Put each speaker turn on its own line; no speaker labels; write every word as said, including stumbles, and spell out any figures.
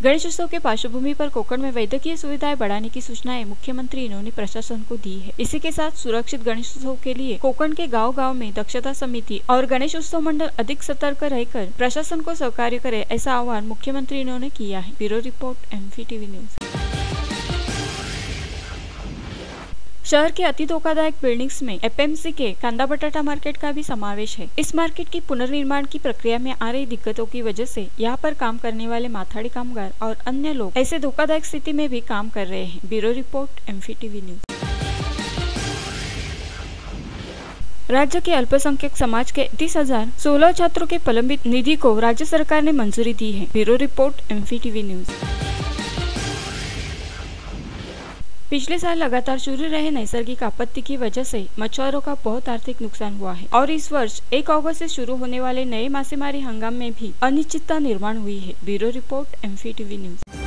गणेश उत्सव के पार्श्वभूमि पर कोकण में वैद्यकीय सुविधाएं बढ़ाने की सूचनाएं मुख्यमंत्री इन्होंने प्रशासन को दी है। इसी के साथ सुरक्षित गणेश उत्सव के लिए कोकण के गांव-गांव में दक्षता समिति और गणेश उत्सव मंडल अधिक सतर्क रहकर प्रशासन को सहकार्य करे, ऐसा आह्वान मुख्यमंत्री इन्होंने किया है। Bureau report, MP TV news. शहर के अति धोखादायक बिल्डिंग्स में एपीएमसी के कांदा बटाटा मार्केट का भी समावेश है। इस मार्केट की पुनर्निर्माण की प्रक्रिया में आ रही दिक्कतों की वजह से यहाँ पर काम करने वाले माथाड़ी कामगार और अन्य लोग ऐसे धोखादायक स्थिति में भी काम कर रहे हैं। Bureau report, MP TV news. राज्य के अल्पसंख्यक समाज के तीस हजार सोलह छात्रों के प्रलंबित निधि को राज्य सरकार ने मंजूरी दी है। Bureau report, MP TV news. पिछले साल लगातार शुरू रहे नैसर्गिक आपत्ति की वजह से मछुआरों का बहुत आर्थिक नुकसान हुआ है और इस वर्ष एक अगस्त से शुरू होने वाले नए मासेमारी हंगाम में भी अनिश्चितता निर्माण हुई है। Bureau report, MP TV news.